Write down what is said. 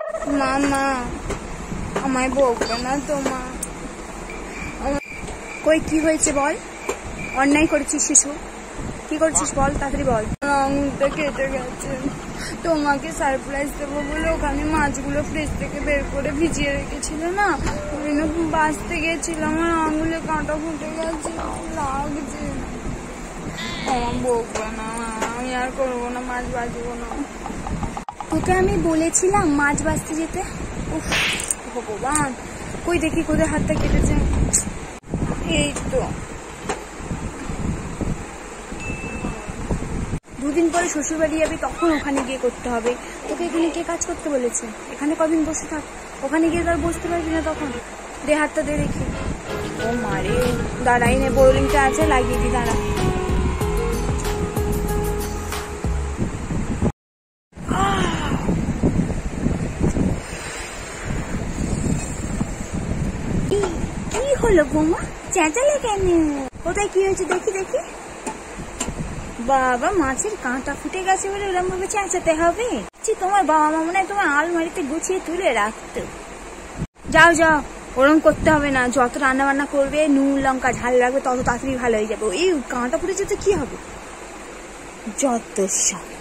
মামা আমায় বকবে না তো মা। কই কি হয়েছে বল, অন্যায় করেছিস শিশু, কি করেছিস বল, তাড়াতাড়ি বল। আঙুলটা কেটে গেছে, তোমাকে সারপ্রাইজ দেবো বলে ওখানে মাছগুলো ফ্রিজ থেকে বের করে ভিজিয়ে রেখেছিল না, ওই বাঁচতে গেছিলাম, আমার আঙুলে কাঁটা ফুটে গেছে, লাগছে। আমার বকবে না, আমি আর করবো না, মাছ বাজবো না। তোকে আমি বলেছিলাম মাছ বাঁচতে যেতে। উফ ভগবান, কই দেখি কোথায় হাতটা কেটেছে, এই তো। দুদিন পরে শ্বশুর বাড়ি যাবি, তখন ওখানে গিয়ে করতে হবে। তোকে এখানে কে কাজ করতে বলেছে? এখানে কদিন বসে থাক, ওখানে গিয়ে তো আর বসতে পারবি না তখন। দে হাতটা দে দেখি। ও মারে, দাঁড়াই নে, বোরোলিংটা আছে, লাগিয়ে দি, দাঁড়া। কি হলো বৌমা, চেঁচালে কেন? কোথায় কি হয়েছে দেখি দেখি। বাবা, মাছের কাঁটা ফুটে গেছে বলে ওরকম ভাবে চেঁচাতে হবে? তোমার বাবা মা মনে হয় তোমার আলমারিতে গুছিয়ে তুলে রাখতো। যাও যাও, ওরকম করতে হবে না। যত রান্না বান্না করবে, নুন লঙ্কা ঝাল রাখবে, তত তাড়াতাড়ি ভালো হয়ে যাবে। এই কাঁটা ফুটেছে তো কি হবে, যত সব।